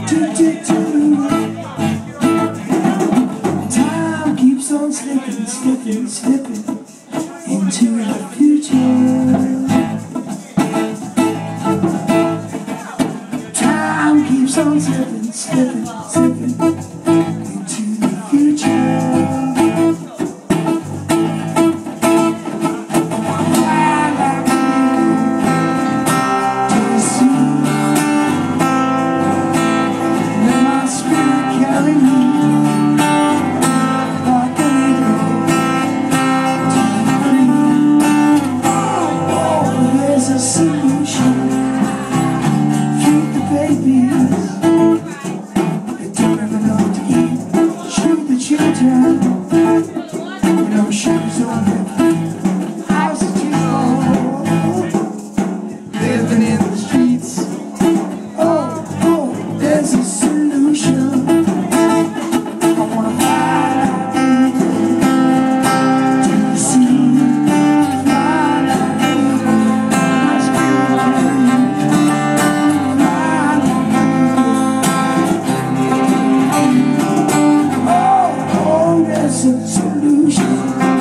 Time keeps on slipping, slipping, slipping into the future. Time keeps on slipping, slipping, slipping into the future. Living in the streets. Oh, there's a solution. I wanna fly to the sea, fly my spirit oh, there's a solution.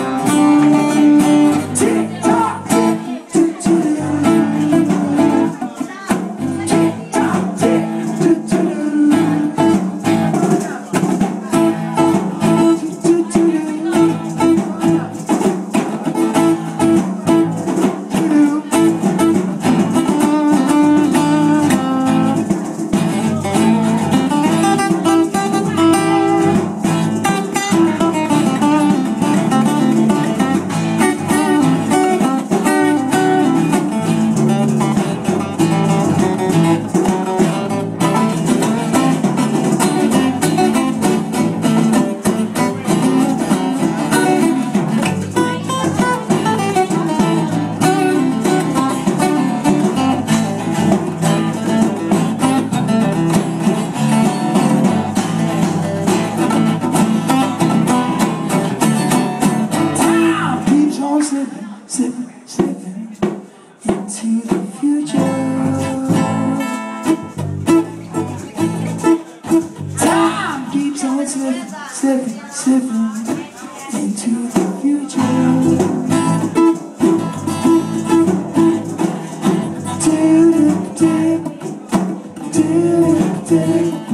Slipping, slipping into the future. Time keeps on slipping, slipping, slipping into the future. Do do do do do.